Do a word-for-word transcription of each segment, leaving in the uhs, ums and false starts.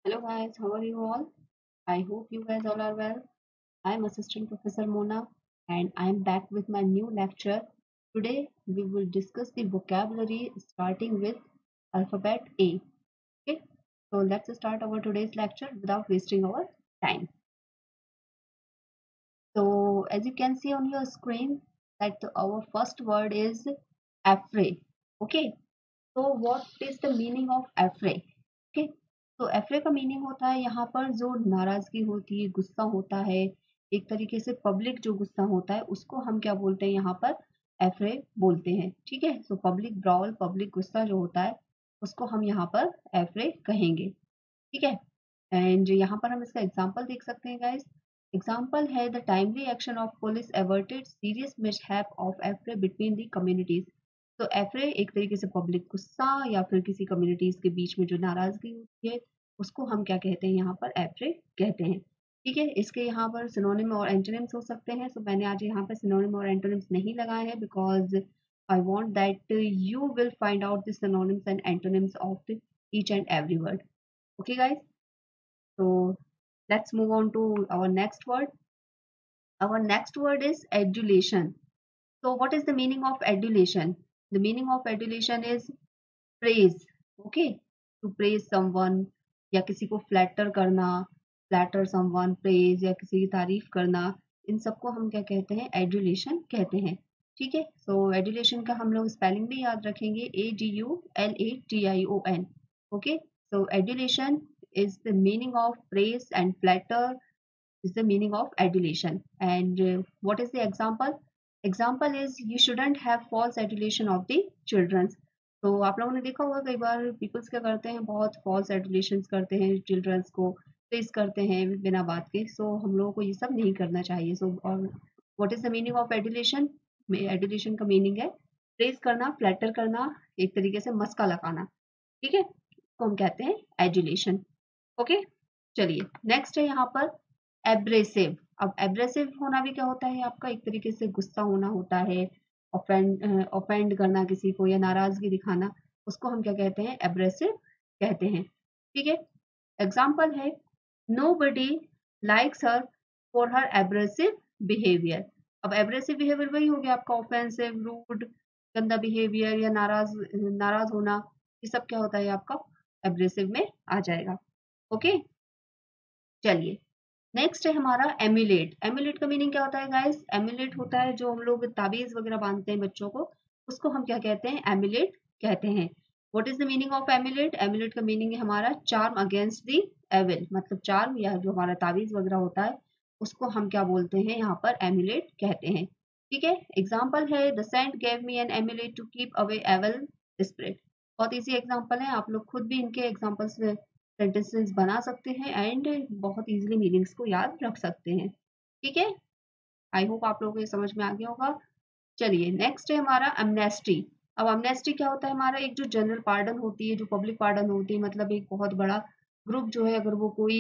Hello guys, how are you all? I hope you guys all are well. I'm Assistant Professor Mona and I'm back with my new lecture. Today we will discuss the vocabulary starting with alphabet A. Okay, so let's start our today's lecture without wasting our time. So as you can see on your screen that our first word is affray. Okay, तो what is the meaning of affray? Okay, तो affray का meaning होता है यहाँ पर जो नाराजगी होती है, गुस्सा होता है, एक तरीके से पब्लिक जो गुस्सा होता है उसको हम क्या बोलते हैं यहाँ पर? एफ्रे बोलते हैं। ठीक है, सो पब्लिक ब्राउल, पब्लिक गुस्सा जो होता है उसको हम यहाँ पर एफ्रे कहेंगे। ठीक है, एंड यहाँ पर हम इसका एग्जाम्पल देख सकते हैं गाइस। एग्जाम्पल है the timely action of police averted serious mishap of affray between the communities. तो एफ्रे एक तरीके से पब्लिक गुस्सा या फिर किसी कम्युनिटीज के बीच में जो नाराजगी होती है उसको हम क्या कहते हैं यहाँ पर? एफ्रे कहते हैं। ठीक है, इसके यहाँ पर सिनोनिम और एंटोनिम्स हो सकते हैं। सो मैंने आज यहाँ पर सिनोनिम और एंटोनिम्स नहीं लगाए हैं because I want that you will find out the synonyms and antonyms of each and every word. Okay guys, so let's move on to our next word. Our next word is adulation. So what is the meaning of adulation? The meaning of adulation is praise. Okay, to praise someone या किसी को flatter करना, flatter someone, praise या किसी की तारीफ करना, इन सबको हम क्या कहते हैं? adulation कहते हैं। ठीक है, so adulation का हम लोग स्पेलिंग भी याद रखेंगे, A D U L A T I O N. Okay, so adulation is the meaning of praise and flatter is the meaning of adulation. And uh, what is the example? Example is you shouldn't have false adulation of the children. तो आप लोगों ने देखा होगा कई बार peoples क्या करते हैं, बहुत फॉल्स एडुलेशन करते हैं, चिल्ड्रंस को प्रेज करते हैं बिना बात के। सो so, हम लोगों को ये सब नहीं करना चाहिए। सो so, और what is the meaning of adulation? Adulation का मीनिंग है प्रेज करना, फ्लैटर करना, एक तरीके से मस्का लगाना। ठीक है, तो हम कहते हैं एडुलेशन। ओके, चलिए नेक्स्ट है यहाँ पर एब्रेसिव। अब एब्रेसिव होना भी क्या होता है? आपका एक तरीके से गुस्सा होना होता है, ऑफेंड ऑफेंड करना किसी को या नाराजगी दिखाना, उसको हम क्या कहते हैं? एब्रेसिव कहते हैं। ठीक है, एग्जाम्पल है nobody likes her for her abrasive behaviour. अब एब्रेसिव बिहेवियर वही हो गया आपका ऑफेंसिव, रूड, गंदा बिहेवियर या नाराज नाराज होना, ये सब क्या होता है आपका? एब्रेसिव में आ जाएगा। ओके, चलिए नेक्स्ट है हमारा एम्यूलेट। एम्यूलेट का मीनिंग क्या होता है गाइस? एम्यूलेट होता है जो हम लोग ताबीज वगैरह बांधते हैं बच्चों को, उसको हम क्या कहते हैं? एम्यूलेट कहते हैं। What is the meaning of amulet? Amulet का मीनिंग है हमारा चार्म अगेंस्ट द एविल, मतलब चार्म या जो हमारा ताबीज वगैरह होता है उसको हम क्या बोलते हैं यहाँ पर? एम्यूलेट कहते हैं। ठीक है, एग्जाम्पल है the saint gave me an amulet to keep away evil spirit. बहुत ईजी एग्जाम्पल है, आप लोग खुद भी इनके एग्जाम्पल्स सेंटेंसेस बना सकते हैं एंड बहुत इजीली मीनिंग्स को याद रख सकते हैं। ठीक है, आई होप आप लोगों को ये समझ में आ गया होगा। चलिए नेक्स्ट है हमारा अमनेस्टी। अब अमनेस्टी क्या होता है? हमारा एक जो जनरल पार्डन होती है, जो पब्लिक पार्डन होती है, मतलब एक बहुत बड़ा ग्रुप जो है अगर वो कोई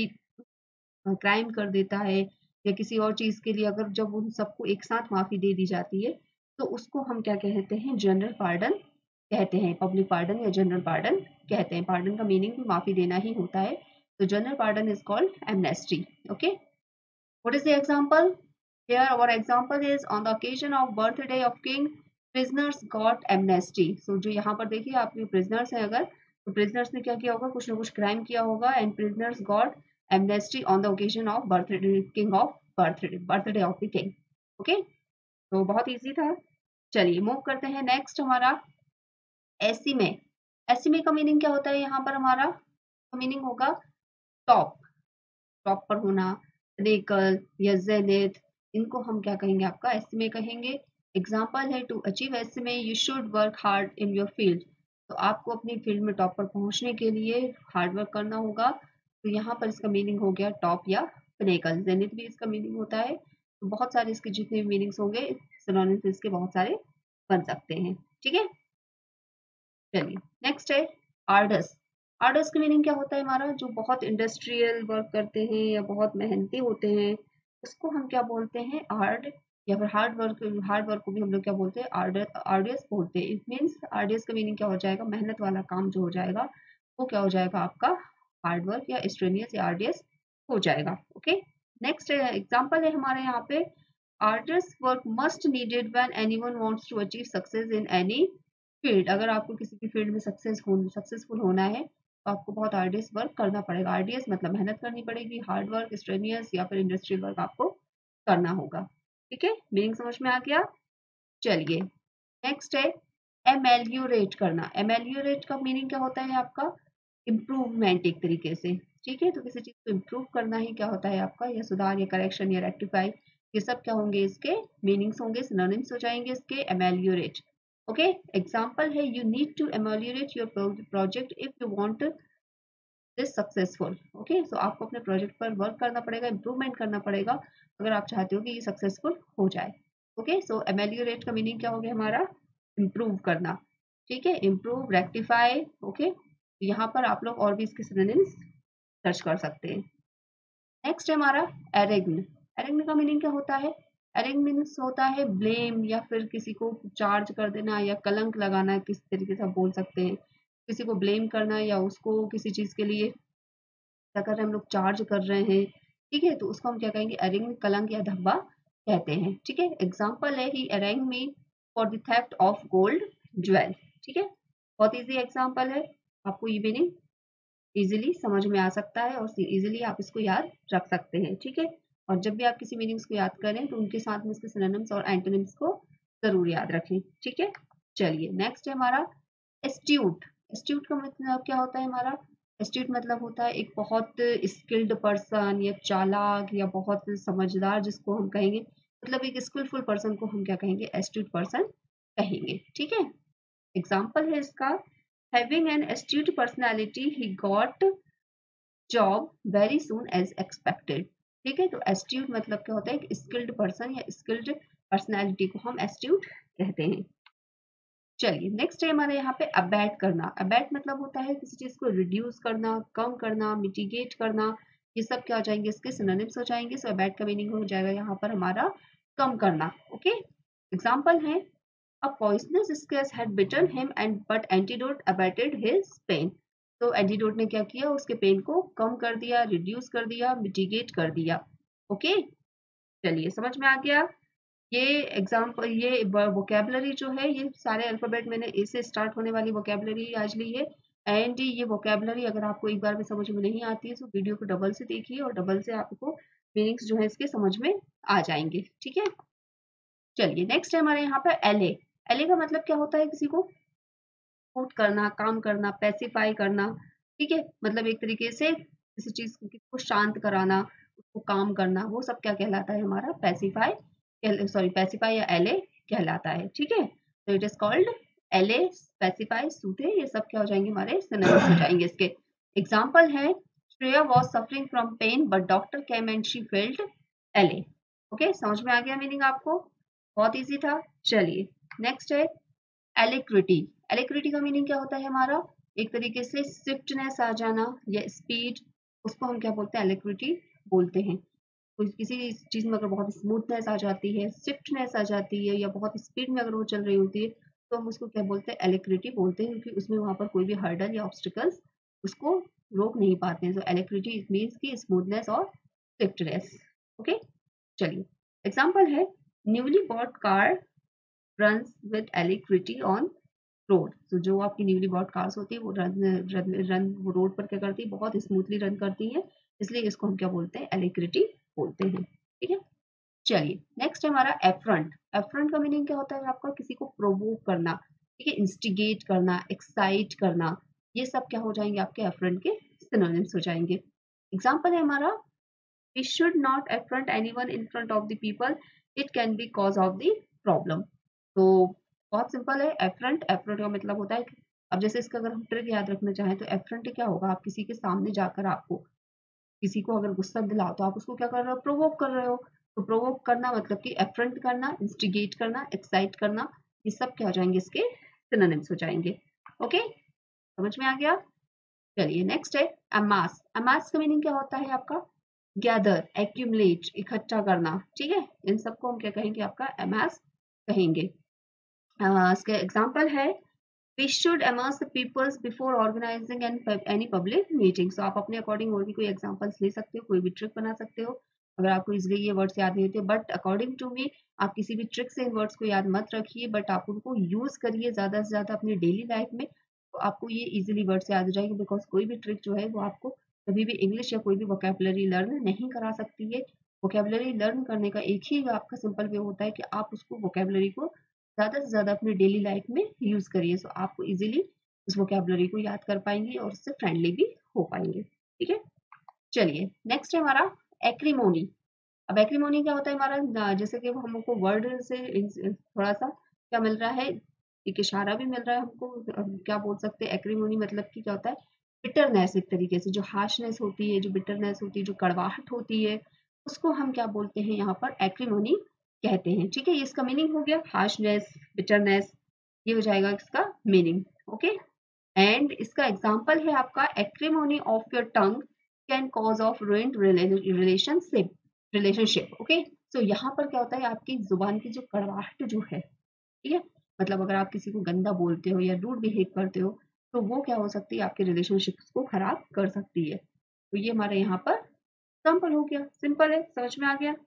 क्राइम कर देता है या किसी और चीज के लिए अगर जब उन सबको एक साथ माफी दे दी जाती है तो उसको हम क्या कहते हैं? जनरल पार्डन कहते हैं। पब्लिक पार्डन या जनरल पार्डन कहते हैं। पार्डन का मीनिंग भी माफी देना ही होता है, तो general pardon is called amnesty. Okay, what is the example? Here our example is on the occasion of birthday of king prisoners got amnesty. So जो यहाँ पर देखिए आपके प्रिजनर्स हैं अगर, तो प्रिजनर्स ने क्या किया होगा? कुछ ना कुछ क्राइम किया होगा and prisoners got amnesty on the occasion of birthday king of birthday birthday of the king. Okay, तो बहुत इजी था। चलिए मूव करते हैं नेक्स्ट हमारा एस्सीमे। एस्सीमे का मीनिंग क्या होता है? यहाँ पर हमारा मीनिंग होगा टॉप, टॉप पर होना, रेकल या जेनिथ, इनको हम क्या कहेंगे? आपका एस्टीमे कहेंगे। एग्जाम्पल है to achieve esteem you should work hard in your field. तो आपको अपनी फील्ड में टॉप पर पहुंचने के लिए हार्ड वर्क करना होगा। तो यहाँ पर इसका मीनिंग हो गया टॉप या पिनेकल। जेनिथ भी इसका मीनिंग होता है। तो बहुत सारे इसके जितने भी मीनिंग्स होंगे सिनोनिम्स इसके बहुत सारे बन सकते हैं। ठीक है, चलिए नेक्स्ट है आर्डस। आर्डस का मीनिंग क्या होता है? हमारा जो बहुत इंडस्ट्रियल वर्क करते हैं या बहुत मेहनती होते हैं उसको हम क्या बोलते हैं? आर्ड, या फिर हार्ड वर्क। हार्ड वर्क को भी हम लोग क्या बोलते हैं? आर्डर आर्डियस बोलते हैं। इट मीन्स आर्डियस का मीनिंग क्या हो जाएगा? मेहनत वाला काम जो हो जाएगा वो क्या हो जाएगा? आपका हार्ड वर्क या स्ट्रेनियस या आर्डियस हो जाएगा। ओके, नेक्स्ट एग्जांपल है हमारे यहाँ पे arduous work must needed when anyone wants to achieve success in any field। अगर आपको किसी भी फील्ड में सक्सेस हो सक्सेसफुल होना है तो आपको बहुत आर्डियस वर्क करना पड़ेगा। आर्डियस मतलब मेहनत करनी पड़ेगी, हार्ड वर्क, स्ट्रेनियस या फिर इंडस्ट्रियल वर्क आपको करना होगा। ठीक है, मीनिंग समझ में आ गया। चलिए नेक्स्ट है एमेल्यूरेट करना। एमेल्यूरेट का मीनिंग क्या होता है आपका? इम्प्रूवमेंट एक तरीके से। ठीक है, तो किसी चीज को इम्प्रूव करना ही क्या होता है आपका, या सुधार या करेक्शन या रेक्टिफाई, ये सब क्या होंगे इसके मीनिंग्स होंगे, सिनोनिम्स हो जाएंगे इसके एमेल्यूरेट। ओके, एग्जांपल है you need to ameliorate your project if you want this successful. Okay, so आपको अपने प्रोजेक्ट पर वर्क करना पड़ेगा, इंप्रूवमेंट करना पड़ेगा अगर आप चाहते हो कि ये सक्सेसफुल हो जाए। ओके, सो एमेल्यूरेट का मीनिंग क्या हो गया हमारा? इम्प्रूव करना। ठीक है, इम्प्रूव, रेक्टिफाई। ओके, यहाँ पर आप लोग और भी इसके सिनोनिम्स सर्च कर सकते हैं। नेक्स्ट है हमारा एरेग्न। एरेग्न का मीनिंग क्या होता है? एरेग्न मीन्स होता है ब्लेम या फिर किसी को चार्ज कर देना या कलंक लगाना, किस तरीके से आप बोल सकते हैं। किसी को ब्लेम करना या उसको किसी चीज के लिए क्या कर रहे हैं हम लोग, चार्ज कर रहे हैं। ठीक है, तो उसको हम क्या कहेंगे? एरेग्न, कलंक या धब्बा कहते हैं। ठीक है, एग्जाम्पल है ही एरेंग me for the theft of gold jewel. ठीक है, बहुत इजी एग्जाम्पल है, आपको ये मीनिंग इजीली समझ में आ सकता है और इजीली आप इसको याद रख सकते हैं। ठीक है, और जब भी आप किसी मीनिंग्स को याद करें तो उनके साथ में इसके सिनोनिम्स और एंटोनिम्स को जरूर याद रखें। ठीक है, चलिए नेक्स्ट है हमारा एस्ट्यूट। एस्ट्यूट का मतलब क्या होता है हमारा? एस्ट्यूट मतलब होता है एक बहुत स्किल्ड पर्सन या चालाक या बहुत समझदार, जिसको हम कहेंगे, मतलब एक स्किलफुल पर्सन को हम क्या कहेंगे? एस्ट्यूट पर्सन कहेंगे। ठीक है, एग्जाम्पल है इसका having an astute personality he got job very soon as expected। ठीक है, तो astute मतलब क्या होता है? एक स्किल्ड पर्सन या स्किल्ड पर्सनालिटी को हम astute कहते हैं। चलिए नेक्स्ट है हमारे यहाँ पे अबैट करना। अबैट मतलब होता है किसी चीज को रिड्यूस करना, कम करना, मिटिगेट करना, ये सब क्या हो जाएंगे? इसके सिनोनिम्स हो जाएंगे। सो अबैट का मीनिंग हो जाएगा यहाँ पर हमारा कम करना। ओके, एग्जाम्पल है A poisonous scarce had bitten him and but antidote abated his pain। तो एंटीडोट ने क्या किया? उसके पेन को कम कर दिया, रिड्यूस कर दिया, मिटिगेट कर दिया। ओके, चलिए समझ में आ गया। ये एग्जाम्पल, ये वोकेबलरी जो है, ये सारे अल्फाबेट मैंने ए से स्टार्ट होने वाली वोकेबलरी आज ली है। एंड ये वोकेबलरी अगर आपको एक बार में समझ में नहीं आती है तो वीडियो को डबल से देखिए और डबल से आपको मीनिंग्स जो है इसके समझ में आ जाएंगे। ठीक है, चलिए नेक्स्ट है हमारे यहाँ पर एले। एले का मतलब क्या होता है? किसी को सपोर्ट करना, काम करना, पैसिफाई करना। ठीक है, मतलब एक तरीके से किसी चीज को, किसी को शांत कराना, उसको काम करना, वो सब क्या कहलाता है? हमारा पैसिफाई, सॉरी पैसिफाई या एले कहलाता है। ठीक है, तो it is called allay, pacify, soothe, ये सब क्या हो जाएंगे? हमारे सिनोनिम्स हो जाएंगे इसके। एग्जाम्पल है Shreya was suffering from pain but doctor came and she felt एले। ओके, समझ में आ गया मीनिंग आपको? बहुत इजी था। चलिए नेक्स्ट है एलिक्विटी। एलिक्विटी का मीनिंग क्या होता है हमारा? एक तरीके से स्विफ्टनेस आ जाना या स्पीड, उसको हम क्या बोलते हैं? एलिक्विटी बोलते हैं। तो किसी चीज में अगर बहुत स्मूथनेस आ जाती है, स्विफ्टनेस आ जाती है या बहुत स्पीड में अगर वो चल रही होती है तो हम उसको क्या बोलते हैं? एलिक्विटी बोलते हैं, क्योंकि उसमें वहां पर कोई भी हर्डल या ऑब्स्टिकल्स उसको रोक नहीं पाते हैं। तो एलिक्विटी मीन्स की स्मूथनेस और स्विफ्टनेस। ओके, चलिए एग्जाम्पल है newly bought car runs with alacrity on road. तो जो आपकी न्यूली बॉट कार्स होती है वो रन रन, रन वो रोड पर क्या करती है? बहुत स्मूथली रन करती है, इसलिए इसको हम क्या बोलते हैं? एलिक्विटी बोलते हैं। ठीक है, चलिए नेक्स्ट है हमारा एफ्रंट। एफ्रंट का मीनिंग क्या होता है आपका? किसी को प्रोवोक करना। ठीक है, इंस्टिगेट करना, एक्साइट करना, ये सब क्या हो जाएंगे? आपके एफ्रंट के सिनोनिम्स हो जाएंगे। एग्जाम्पल है हमारा we should not affront anyone in front of the people, it can be cause of the problem। तो बहुत सिंपल है। एफ्रंट, एफ्रंट का मतलब होता है, अब जैसे इसका अगर हम ट्रिक याद रखना चाहें तो एफ्रंट क्या होगा? आप किसी के सामने जाकर आपको किसी को अगर गुस्सा दिलाओ तो आप उसको क्या कर रहे हो? प्रोवोक कर रहे हो। तो प्रोवोक करना मतलब कि एफ्रंट करना, इंस्टिगेट करना, एक्साइट करना, ये सब क्या हो जाएंगे? इसके सिनोनिम्स हो जाएंगे। ओके, समझ में आ गया। चलिए नेक्स्ट है अमास। अमास का मीनिंग क्या होता है आपका? गैदर, एक्यूमुलेट, इकट्ठा करना। ठीक है, इन सबको हम क्या कहेंगे? आपका अमास कहेंगे। इसके एग्जाम्पल है we should amongst the peoples before organising an any public meeting. So आप अपने अकॉर्डिंग और भी कोई एग्जांपल्स ले सकते हो, कोई भी ट्रिक बना सकते हो अगर आपको इजिली ये वर्ड्स याद नहीं होते। बट अकॉर्डिंग टू मी आप किसी भी ट्रिक से इन वर्ड्स को याद मत रखिए, बट आप उनको यूज करिए ज़्यादा से ज़्यादा अपनी डेली लाइफ में, तो आपको ये इजिली वर्ड्स याद हो जाएंगे। बिकॉज कोई भी ट्रिक जो है वो आपको कभी भी इंग्लिश या कोई भी वोकेबलरी लर्न नहीं करा सकती है। वोकेबलरी लर्न करने का एक ही आपका सिंपल वे होता है कि आप उसको वोकेबलरी को ज़्यादा से ज़्यादा अपनी डेली लाइफ में यूज़ करिए। सो आपको इजीली उस वोकेबलरी को याद कर पाएंगे और उससे फ्रेंडली भी हो पाएंगे। ठीक है, चलिए नेक्स्ट है हमारा एक्रीमोनी। अब एक्रीमोनी क्या होता है हमारा, जैसे कि हमको वर्ड से थोड़ा सा क्या मिल रहा है, एक इशारा भी मिल रहा है हमको। क्या बोल सकते हैं एक्रीमोनी मतलब कि क्या होता है, बिटरनेस। एक तरीके से जो हार्शनेस होती है, जो बिटरनेस होती है, जो कड़वाहट होती है, उसको हम क्या बोलते हैं यहाँ पर एक्रीमोनी कहते हैं। ठीक है, ये इसका मीनिंग हो गया, हार्शनेस, बिटरनेस, ये हो जाएगा इसका मीनिंग। ओके, एंड इसका एग्जाम्पल है आपका acrimony of your tongue can cause of ruined relationship relationship okay. So यहाँ पर क्या होता है, आपकी जुबान की जो कड़वाहट जो है, ठीक है, मतलब अगर आप किसी को गंदा बोलते हो या रूड बिहेव करते हो तो वो क्या हो सकती है, आपके रिलेशनशिप को खराब कर सकती है। तो ये हमारे यहाँ पर एग्जाम्पल हो गया, सिंपल है, समझ में आ गया।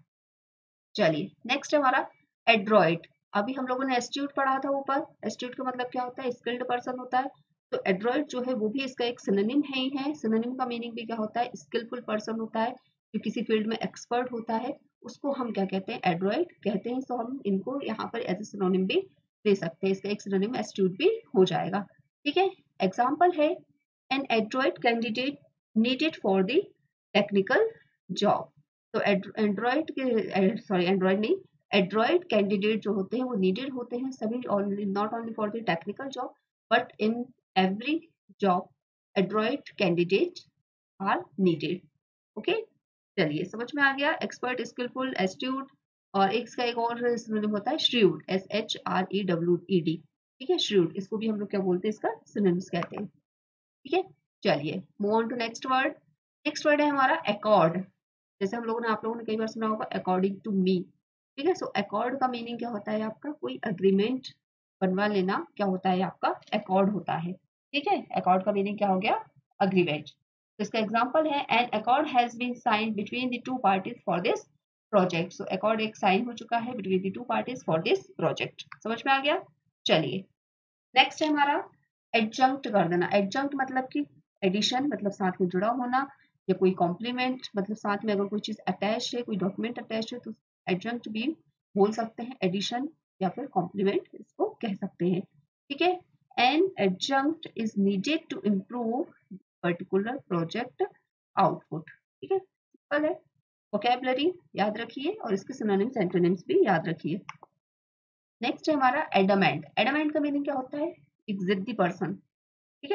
चलिए नेक्स्ट है हमारा एड्रॉइड। अभी हम लोगों ने एस्ट्यूट पढ़ा था ऊपर। एस्ट्यूट का मतलब क्या होता है, स्किल्ड पर्सन होता है। तो एड्रॉइड जो है वो भी इसका एक सिनोनिम है ही है। सिनोनिम का मीनिंग भी क्या होता है, स्किलफुल पर्सन होता है, जो किसी फील्ड में एक्सपर्ट होता है, उसको हम क्या कहते हैं, एड्रॉइड कहते हैं। तो हम इनको यहाँ पर एज ए सिनोनिम भी दे सकते हैं, इसका एक सिनोनिम एस्ट्यूट भी हो जाएगा। ठीक है, एग्जाम्पल है an adroit candidate needed for the technical job. तो एंड्रॉइड के सॉरी एंड्रॉइड नहीं एड्रॉइड कैंडिडेट जो होते हैं वो नीडेड होते हैं सभी, only not only for the technical job but in every job adroit candidate are needed. Okay, चलिए समझ में आ गया। एक्सपर्ट, स्किलफुल, एस्ट्यूट, और एक इसका एक और सिनोनिम होता है shrewd, S H R E W E D. ठीक है, श्रीव्ड, इसको भी हम लोग क्या बोलते हैं, इसका सिनोनिम्स कहते हैं। ठीक है, चलिए move on to next word. Next word है हमारा अकॉर्ड। जैसे हम लोगों ने आप लोगों ने कई बार सुना होगा अकॉर्डिंग टू मी। ठीक है, सो अकॉर्ड का मीनिंग क्या होता है, आपका कोई अग्रीमेंट बनवा लेना क्या होता है, आपका अकॉर्ड होता है। ठीक है, अकॉर्ड का मीनिंग क्या हो गया, अग्रीमेंट। तो इसका एग्जांपल है an accord has been signed between the two parties for this project. So accord एक साइन हो चुका है between the two parties for this project. समझ में आ गया। चलिए नेक्स्ट है हमारा एडजंक्ट कर देना। एडजंक्ट मतलब कि एडिशन, मतलब साथ में जुड़ा होना, या कोई कॉम्प्लीमेंट, मतलब साथ में अगर कोई चीज अटैच है, कोई डॉक्यूमेंट अटैच है तो एडजंक्ट भी बोल सकते हैं, एडिशन या फिर कॉम्प्लीमेंट इसको कह सकते हैं। ठीक है, an adjunct is needed to improve particular project output. ठीक है, सिंपल है। वोकैबुलरी याद रखिए और इसके सिनोनिम्स एंटोनिम्स भी याद रखिए। नेक्स्ट है हमारा एडमेंट। एडमेंट का मीनिंग क्या होता है, एक जिद्दी पर्सन। ठीक है,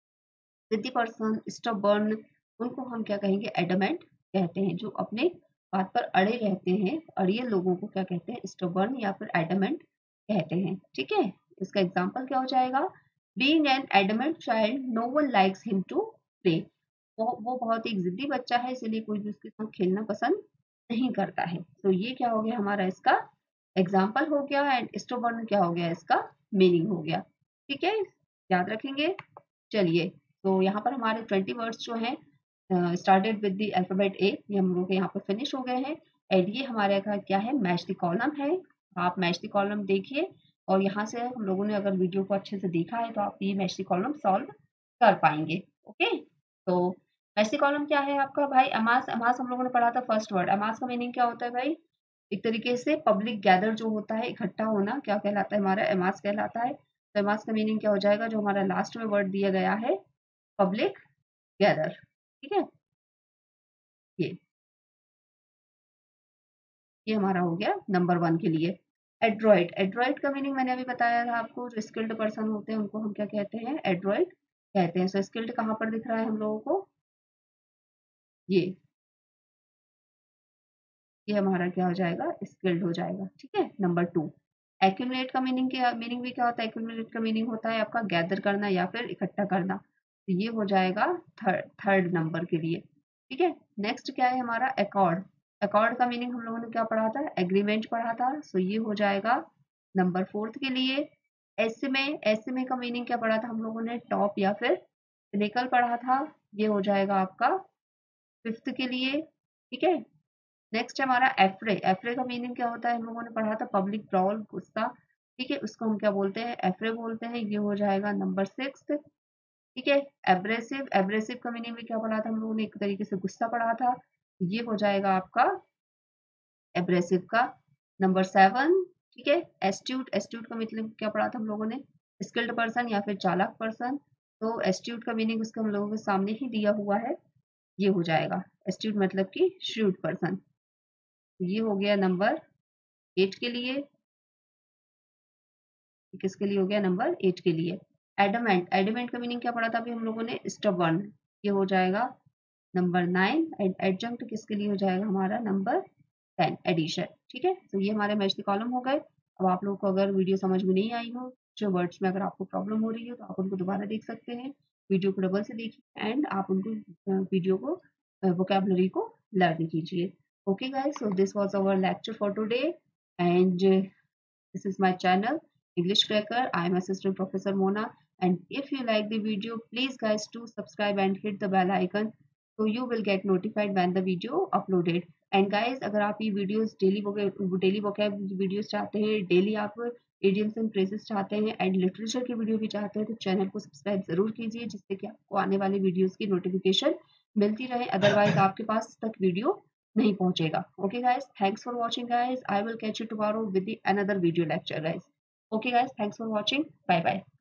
जिद्दी पर्सन, स्टबर्न, उनको हम क्या कहेंगे, एडमेंट कहते हैं। जो अपने बात पर अड़े रहते हैं, अड़िए लोगों को क्या कहते हैं, स्टबर्न या फिर एडमेंट कहते हैं। ठीक है, इसका एग्जाम्पल क्या हो जाएगा, being an adamant child no one likes him to play. वो वो बहुत ही जिद्दी बच्चा है, इसलिए कोई भी उसके साथ खेलना पसंद नहीं करता है। तो ये क्या हो गया हमारा, इसका एग्जाम्पल हो गया, एंड स्टोबर्न क्या हो गया, इसका मीनिंग हो गया। ठीक है, याद रखेंगे। चलिए, तो यहाँ पर हमारे ट्वेंटी वर्ड्स जो हैं started with the alphabet A, ये हम लोग यहाँ पर फिनिश हो गए हैं। एंड ये हमारे का क्या है, मैच द कॉलम है। आप मैच द कॉलम देखिए, और यहाँ से हम लोगों ने अगर वीडियो को अच्छे से देखा है तो आप ये मैच द कॉलम सॉल्व कर पाएंगे। ओके, तो मैच द कॉलम क्या है आपका भाई, अमास। अमास हम लोगों ने पढ़ा था फर्स्ट वर्ड। अमास का मीनिंग क्या होता है भाई, एक तरीके से पब्लिक गैदर जो होता है, इकट्ठा होना, क्या कहलाता है हमारा, एमास कहलाता है। तो एमास का मीनिंग क्या हो जाएगा, जो हमारा लास्ट में वर्ड दिया गया है, पब्लिक गैदर। ठीक है, ये ये हमारा हो गया नंबर वन के लिए। एड्रॉइड। एड्रॉइड का मीनिंग मैंने अभी बताया था आपको, जो स्किल्ड पर्सन होते हैं उनको हम क्या कहते हैं, एड्रॉइड कहते हैं। सो स्किल्ड कहाँ पर दिख रहा है हम लोगों को, ये ये हमारा क्या हो जाएगा, स्किल्ड हो जाएगा। ठीक है, नंबर टू। एक्यूमुलेट का मीनिंग क्या, मीनिंग भी क्या होता है, एक्यूमुलेट का मीनिंग होता है आपका गैदर करना या फिर इकट्ठा करना। तो ये हो जाएगा थर्ड थर्ड नंबर के लिए। ठीक है, नेक्स्ट क्या है हमारा, अकॉर्ड। अकॉर्ड का मीनिंग हम लोगों ने क्या पढ़ा था, एग्रीमेंट पढ़ा था। सो ये हो जाएगा नंबर फोर्थ के लिए। एस्मे, एस्मे का मीनिंग क्या पढ़ा था हम लोगों ने, टॉप या फिर पिनेकल पढ़ा था, ये हो जाएगा आपका फिफ्थ के लिए, ठीक है। नेक्स्ट है हमारा एफ्रे, एफ्रे का मीनिंग क्या होता है, हम लोगों ने पढ़ा था पब्लिक ब्राउल, गुस्सा, ठीक है, उसको हम क्या बोलते हैं, एफ्रे बोलते हैं, ये हो जाएगा नंबर सिक्स, ठीक है। एब्रेसिव, एब्रेसिव का मीनिंग भी क्या पढ़ा था हम लोगों ने, एक तरीके से गुस्सा पढ़ा था, ये हो जाएगा आपका एब्रेसिव का नंबर सेवन, ठीक है। एस्ट्यूट, एस्ट्यूट का मतलब क्या पढ़ा था हम लोगों ने, स्किल्ड पर्सन या फिर चालाक पर्सन, तो एस्ट्यूट का मीनिंग उसका हम लोगों के सामने ही दिया हुआ है, ये हो जाएगा एस्ट्यूट मतलब कि श्रूड पर्सन। ये हो गया नंबर एट के लिए, किसके लिए हो गया, नंबर एट के लिए। एडमेंट, एडमेंट का मीनिंग क्या पढ़ा था अभी हम लोगों ने, स्टबर्न, ये हो जाएगा नंबर नाइन। एंड एडजंक्ट किसके लिए हो जाएगा हमारा, नंबर टेन, एडिशन, ठीक है। तो ये हमारे मैच के कॉलम हो गए। अब आप लोगों को अगर वीडियो समझ में नहीं आई हो, जो वर्ड्स में अगर आपको प्रॉब्लम हो रही हो, तो आप उनको दोबारा देख सकते हैं, वीडियो को डबल से देखिए एंड आप उनको वीडियो को वोकेबलरी को लर्न कीजिए। Okay guys, so this was our lecture for today, and uh, this is my channel English Cracker. I am Assistant Professor Mona, and if you like the video, please guys do subscribe and hit the bell icon so you will get notified when the video uploaded. And guys, अगर आप ये videos daily daily vocab videos चाहते हैं, daily आप idioms and phrases चाहते हैं and literature की video भी चाहते हैं, तो चैनल को सब्सक्राइब जरूर कीजिए, जिससे कि आपको आने वाली वीडियोस की नोटिफिकेशन मिलती रहे, अदरवाइज आपके पास तक वीडियो नहीं पहुंचेगा। Okay guys, thanks for watching guys, I will catch you tomorrow with the another video lecture guys. Okay guys, thanks for watching, bye bye.